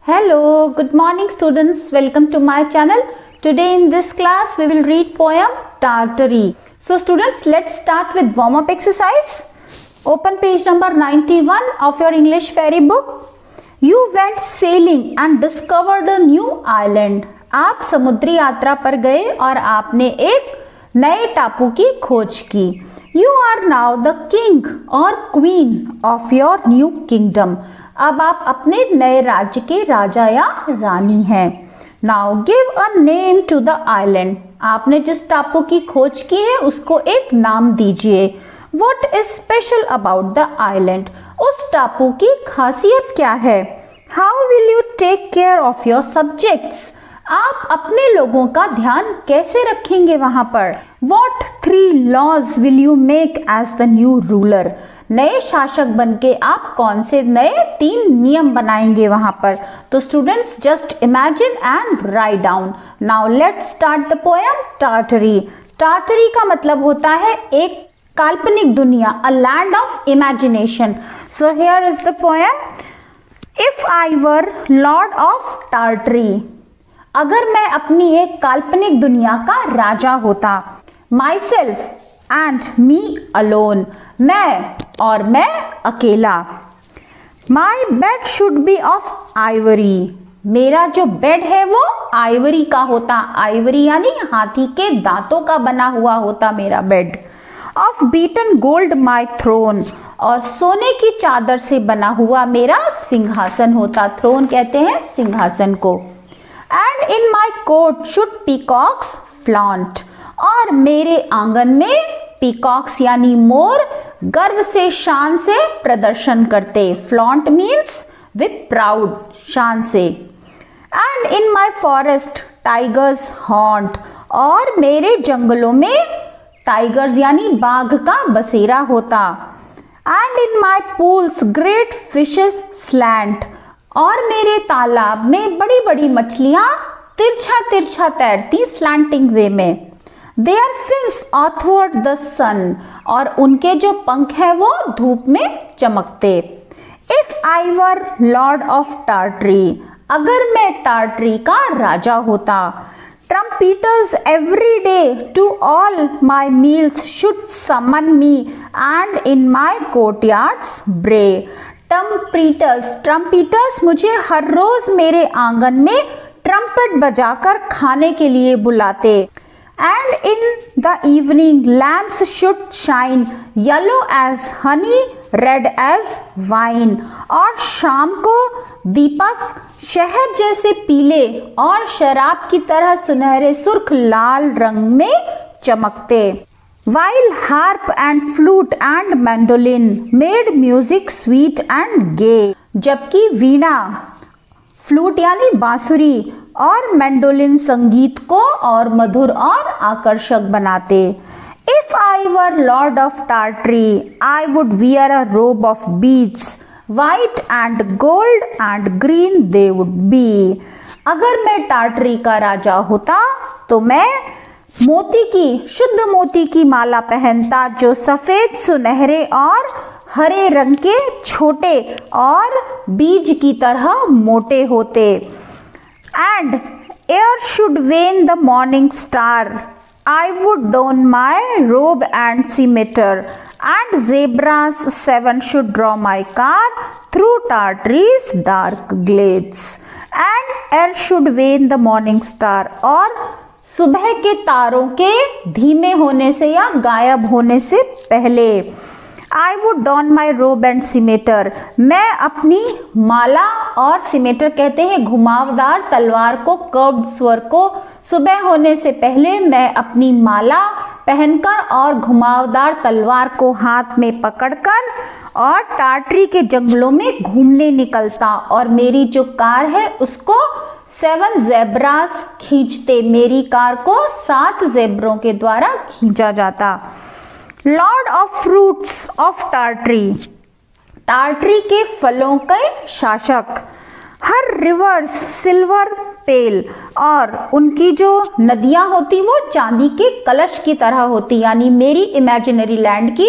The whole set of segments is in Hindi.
Hello, good morning students. Welcome to my channel. Today in this class we will read poem Tartary. So students, let's start with warm up exercise. Open page number 91 of your English fairy book. You went sailing and discovered a new island. आप समुद्री यात्रा पर गए और आपने एक नए टापू की खोज की. You are now the king or queen of your new kingdom. अब आप अपने नए राज्य के राजा या रानी हैं. Now give a name to the island. आपने जिस टापू की खोज की है उसको एक नाम दीजिए. What is special about the island? उस टापू की खासियत क्या है? How will you take care of your subjects? आप अपने लोगों का ध्यान कैसे रखेंगे वहां पर? What 3 laws will you make as the new ruler? नए शासक बनके आप कौन से नए 3 नियम बनाएंगे वहां पर? तो students just imagine and write down. Now let's start the poem Tartary. Tartary का मतलब होता है एक काल्पनिक दुनिया, a land of imagination. So here is the poem. If I were lord of Tartary, अगर मैं अपनी एक काल्पनिक दुनिया का राजा होता. Myself and me alone, मैं और मैं अकेला. My bed should be of ivory, मेरा जो बेड है वो आइवरी का होता. आइवरी यानी हाथी के दांतों का बना हुआ होता मेरा bed. Of beaten gold my throne, और सोने की चादर से बना हुआ मेरा सिंहासन होता. थ्रोन कहते हैं सिंहासन को. And in my court should peacocks flaunt, और मेरे आंगन में पीकॉक्स यानी मोर गर्व से शान से प्रदर्शन करते. फ्लॉन्ट मीन्स विथ प्राउड, शान से. And in my forest tigers haunt, और मेरे जंगलों में टाइगर्स यानी बाघ का बसेरा होता. And in my pools great fishes slant, और मेरे तालाब में बड़ी बड़ी मछलियां तिरछा तिरछा तैरती स्लैंटिंग वे में. Their fins athwart the sun, और उनके जो पंख हैं वो धूप में चमकते. If I were lord of Tartary, अगर मैं टार्टरी का राजा होता. Trumpeters every day to all my meals should summon me and in my courtyards bray. ट्रम्पीटर्स मुझे हर रोज मेरे आंगन में ट्रम्पेट बजाकर खाने के लिए बुलाते. And in the evening lamps should shine yellow as honey red as wine, और शाम को दीपक शहद जैसे पीले और शराब की तरह सुनहरे सुर्ख लाल रंग में चमकते. While harp and flute and mandolin made music sweet and gay, जबकि वीणा, फ्लूट यानी बांसुरी, और मैंडोलिन संगीत को और मधुर और आकर्षक बनाते. If I were lord of Tartary, I would wear a robe of beads, white and gold and green they would be. अगर मैं टार्टरी का राजा होता तो मैं मोती की, शुद्ध मोती की माला पहनता जो सफेद सुनहरे और हरे रंग के छोटे और बीज की तरह मोटे होते. And ere should wane the morning star, I would don my robe and scimitar, and zebras 7 should draw my car through Tartary's dark glades. And air should wane the morning star, और सुबह के तारों के धीमे होने से या गायब होने से पहले. I would don my robe and scimitar, मैं अपनी माला और सिमेटर कहते हैं घुमावदार तलवार को, कर्व्ड स्वर को, सुबह होने से पहले मैं अपनी माला पहनकर और घुमावदार तलवार को हाथ में पकड़कर और टार्टरी के जंगलों में घूमने निकलता. और मेरी जो कार है उसको 7 ज़ेब्रास खींचते. मेरी कार को 7 ज़ेब्रों के द्वारा खींचा जाता. Lord of fruits of Tartary, Tartary के फलों के शासक. हर रिवर्स सिल्वर पेल, और उनकी जो नदियां होती वो चांदी के कलश की तरह होती. यानी मेरी इमेजिनरी लैंड की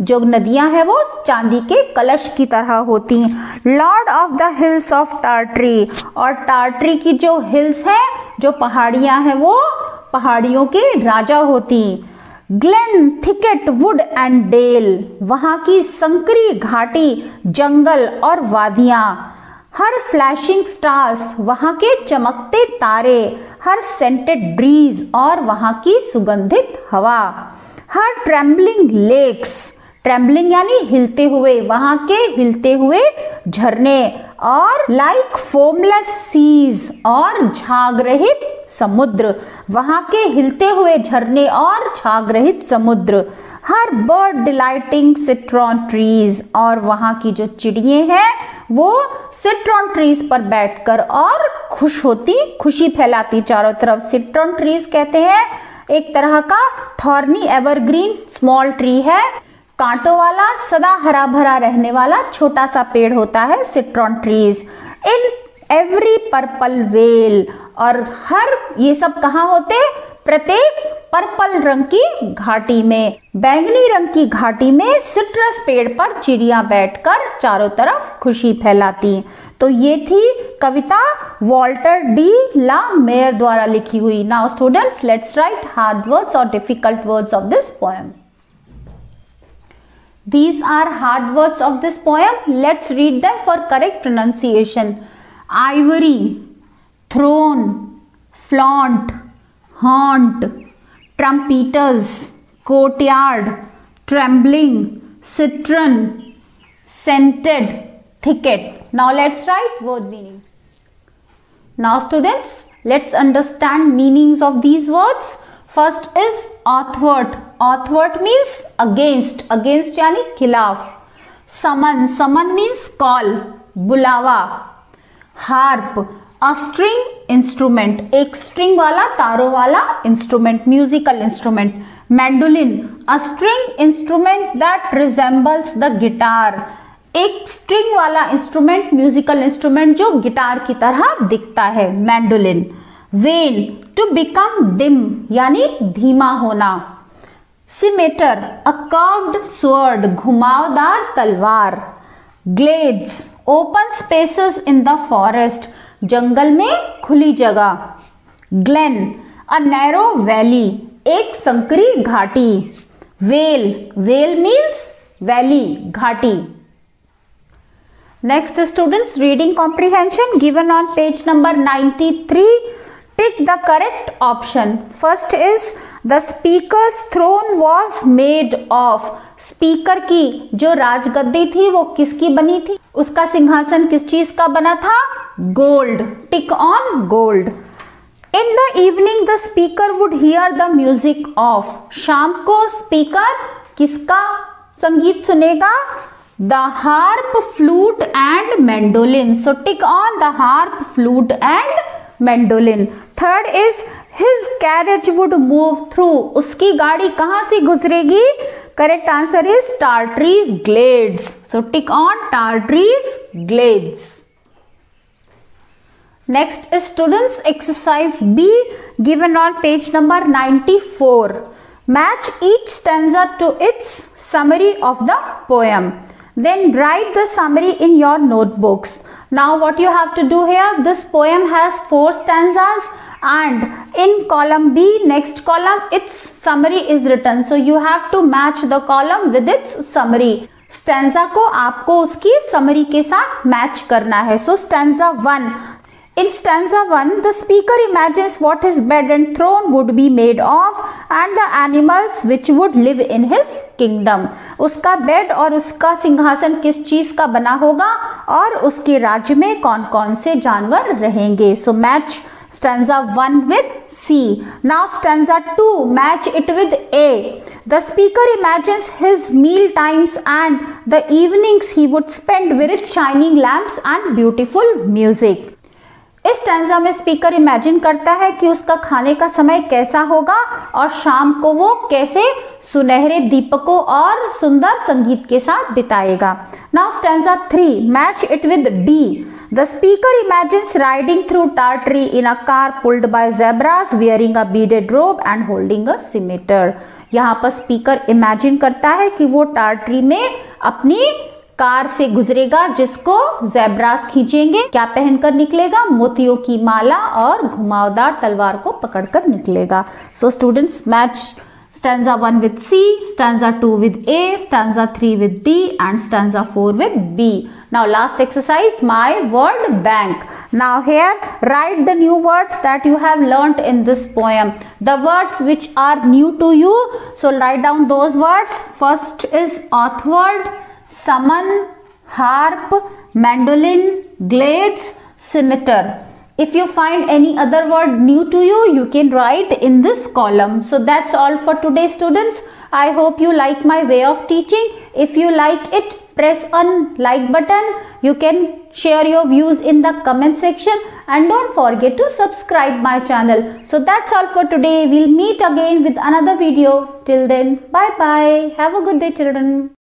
जो नदियां हैं वो चांदी के कलश की तरह होती। Lord of the hills of Tartary, और टार्टरी की जो हिल्स हैं, जो पहाड़ियां हैं, वो पहाड़ियों के राजा होती। Glen, thicket, wood and dale, वहां की संकरी घाटी, जंगल और वादियां। हर फ्लैशिंग स्टार्स, वहां के चमकते तारे। हर सेंटेड ब्रीज, और वहां की सुगंधित हवा। हर ट्रेम्बलिंग लेक्स, ट्रेम्बलिंग यानी हिलते हुए, वहां के हिलते हुए झरने। और लाइक फोमलेस सीज, और झाग रहित समुद्र, वहां के हिलते हुए झरने और झाग रहित समुद्र। Her bird delighting citron trees, और वहां की जो चिड़िए हैं वो सिट्रॉन ट्रीज पर बैठकर और खुश होती, खुशी फैलाती चारों तरफ। सिट्रॉन ट्रीज कहते हैं एक तरह का थॉर्नी एवरग्रीन स्मॉल ट्री है, कांटों वाला सदा हरा भरा रहने वाला छोटा सा पेड़ होता है citron trees. In every purple vale, और हर ये सब कहाँ होते, प्रत्येक पर्पल रंग की घाटी में, बैंगनी रंग की घाटी में सिट्रस पेड़ पर चिड़िया बैठकर चारों तरफ खुशी फैलाती। तो ये थी कविता वॉल्टर डी ला मेयर द्वारा लिखी हुई। Now students, let's write hard words और difficult words of this poem. These are hard words of this poem. Let's read them for correct pronunciation. Ivory, throne, flaunt, haunt, trumpeters, courtyard, trembling, citron, scented, thicket. Now let's write word meanings. Now students, let's understand meanings of these words. First is athwart. Athwart means against. Against यानी खिलाफ. Summon. Summon means call. बुलावा. Harp. A string instrument. एक string वाला, तारों वाला instrument, musical instrument. Mandolin. A string instrument that resembles the guitar. एक string वाला instrument, musical instrument जो गिटार की तरह दिखता है. Mandolin. Wane, to become dim यानी धीमा होना. Scimitar, a curved sword, घुमावदार तलवार. Glades, open spaces in the forest, जंगल में खुली जगह. Glen, a narrow valley, एक संकरी घाटी. Vale, vale means valley, घाटी. Next students, reading comprehension given on page number 93. Pick the correct option. First is the speaker's throne was made of. Speaker की जो राजगद्दी थी वो किसकी बनी थी, उसका सिंहासन किस चीज का बना था, gold. Tick on gold. In the evening the speaker would hear the music of. शाम को स्पीकर किसका संगीत सुनेगा, the harp, flute and mandolin. So tick on the harp, flute and mandolin. Third is his carriage would move through. उसकी गाड़ी कहां से गुजरेगी, correct answer is Tartary's glades. So tick on Tartary's glades. Next is students exercise B given on page number 94. Match each stanza to its summary of the poem. Then write the summary in your notebooks. Now what you have to do here, this poem has 4 stanzas and in column B, next column, its summary is written. So you have to match the column with its summary. Stanza को आपको उसकी summary के साथ match करना है. So stanza 1. In stanza 1, the speaker imagines what his bed and throne would be made of and the animals which would live in his kingdom. उसका बेड और उसका सिंहासन किस चीज का बना होगा और उसके राज्य में कौन कौन से जानवर रहेंगे. So match stanza 1 with C. Now stanza 2, match it with A. The speaker imagines his meal times and the evenings he would spend with shining lamps and beautiful music. इस स्टैंजा में स्पीकर इमेजिन करता है कि उसका खाने का समय कैसा होगा और शाम को वो कैसे सुनहरे दीपकों और सुंदर संगीत के साथ बिताएगा. Now stanza 3, match it with D. The speaker imagines riding through Tartary in a car pulled by zebras, wearing a beaded robe and holding a scimitar. यहाँ पर स्पीकर इमेजिन करता है कि वो टार्टरी में अपनी कार से गुजरेगा जिसको ज़ेब्रास खींचेंगे। क्या पहनकर निकलेगा? मोतियों की माला और घुमावदार तलवार को पकड़कर निकलेगा। So students, match stanza 1 with C, stanza 2 with A, stanza 3 with D and stanza 4 with B. Now last exercise, my word bank. Now here write the new words that you have learnt in this poem, the words which are new to you. So write down those words. First is awkward, summon, harp, mandolin, glades, scimitar. If you find any other word new to you, you can write in this column. So that's all for today, students. I hope you like my way of teaching. If you like it, press on like button. You can share your views in the comment section and don't forget to subscribe my channel. So that's all for today. We'll meet again with another video. Till then, bye bye. Have a good day, children.